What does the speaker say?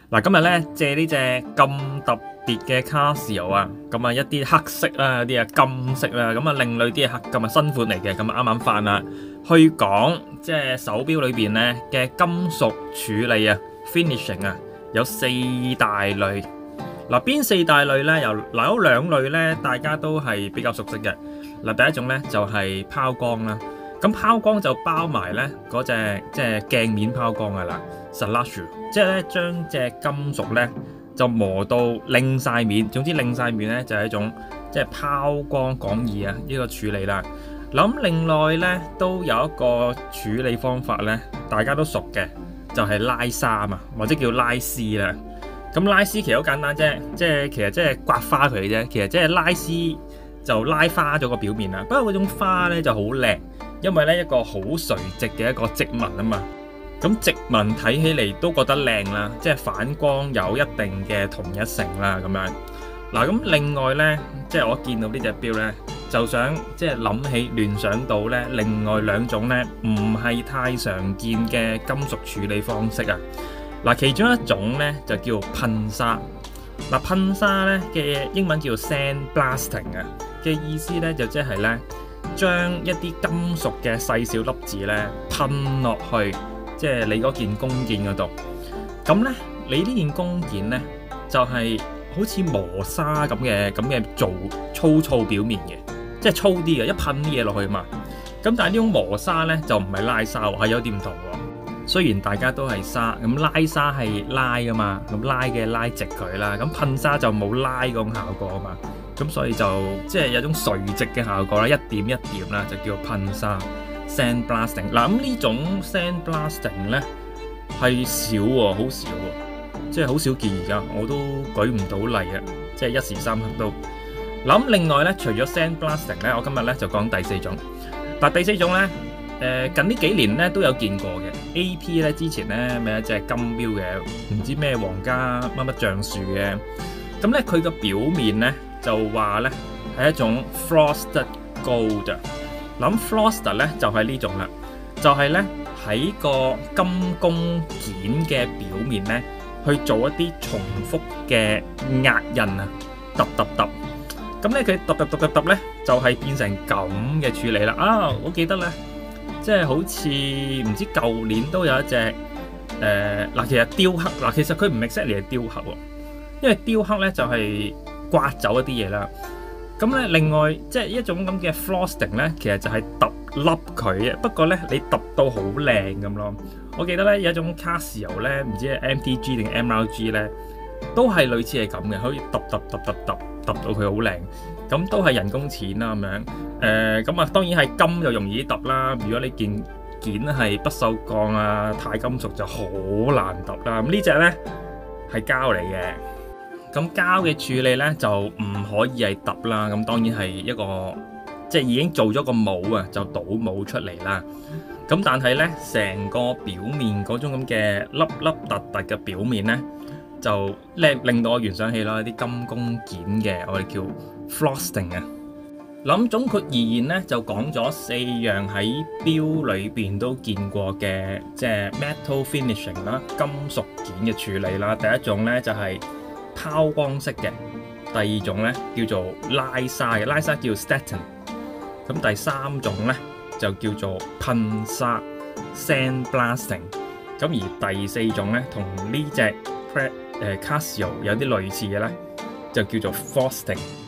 嗱，今日咧借呢隻咁特別嘅 Casio 啊，咁啊一啲黑色啦，有啲啊金色啦，咁啊另類啲嘅黑金啊新款嚟嘅，咁啊啱啱翻啦，去講即係手錶裏邊咧嘅金屬處理啊 finishing 啊，有4大類。嗱，邊4大類咧？有兩類咧，大家都係比較熟悉嘅。嗱，第一種咧就係拋光啦。咁拋光就包埋咧嗰隻即係鏡面拋光噶啦 ，Salazzo， 即係咧將隻金屬咧就磨到擰晒面，總之擰晒面咧就係一種即係拋光講義啊呢個處理啦。咁另外咧都有一個處理方法咧，大家都熟嘅，就係拉沙嘛，或者叫拉絲啦。咁拉絲其實好簡單啫，其實即係刮花佢啫，其實即係拉絲就拉花咗個表面啦。不過嗰種花咧就好靚。因為咧一個好垂直嘅一個直紋啊嘛，咁直紋睇起嚟都覺得靚啦，即係反光有一定嘅同一性啦咁樣。嗱，咁另外咧，即係我見到呢隻錶咧，就想即係諗起聯想到咧另外2種咧唔係太常見嘅金屬處理方式啊。嗱，其中一種咧就叫噴砂。嗱，噴砂咧嘅英文叫 sandblasting 啊，嘅意思咧就即係咧，將一啲金屬嘅細小粒子咧噴落去，即係你嗰件工件嗰度。咁咧，你呢件工件咧就係好似磨砂咁嘅做粗糙表面嘅，即係粗啲嘅，一噴啲嘢落去嘛。咁但係呢種磨砂咧就唔係拉砂喎，係有啲唔同喎。雖然大家都係砂，咁拉砂係拉噶嘛，咁拉嘅拉直佢啦。咁噴砂就冇拉嗰種效果啊嘛。咁所以就即係有種垂直嘅效果啦，一點一點啦，就叫做噴砂 sandblasting。嗱，咁呢種 sandblasting 咧係少喎，好少喎，即係好少見而家，我都舉唔到例啊，即係一時三刻都。嗱，咁另外咧，除咗 sandblasting 咧，我今日咧就講第4種。但第4種咧，近呢幾年咧都有見過嘅。AP 咧之前咧咪有隻金錶嘅，唔知咩皇家乜乜橡樹嘅，咁咧佢個表面咧就話咧係一種 frosted gold。諗 frosted 咧就係呢種啦，就係咧喺個金工件嘅表面咧去做一啲重複嘅壓印啊，揼揼揼。咁咧佢揼咧就係變成咁嘅處理啦。啊，我記得咧，即係好似唔知舊年都有一隻嗱，其實雕刻嗱，其實佢唔 exactly 係雕刻喎，因為雕刻咧就係刮走一啲嘢啦。咁咧另外即係一種咁嘅 frosting 咧，其實就係揼凹佢嘅。不過咧你揼到好靚咁咯。我記得咧有一種 Casio 咧，唔知係 MTG 定 MRG 咧，都係類似係咁嘅，可以揼到佢好靚。咁都係人工錢啦咁樣。咁啊當然係金就容易啲揼啦。如果你件係不鏽鋼啊、鈦金屬就好難揼啦。咁呢隻咧係膠嚟嘅。咁膠嘅處理咧就唔可以係揼啦。咁當然係一個即係已經做咗個模啊，就倒模出嚟啦。咁但係咧成個表面嗰種咁嘅凹凹凸凸嘅表面咧，就令到我聯想起啦啲金工件嘅我哋叫 frosting 啊。諗總括而言咧，就講咗4樣喺錶裏邊都見過嘅，即係 metal finishing 啦，金屬件嘅處理啦。第一種咧就係拋光式嘅，第2種咧叫做拉砂嘅，拉砂叫 statin。咁第3種咧就叫做噴砂 sandblasting。咁而第4種咧同呢隻Casio 有啲類似嘅咧，就叫做 frosting。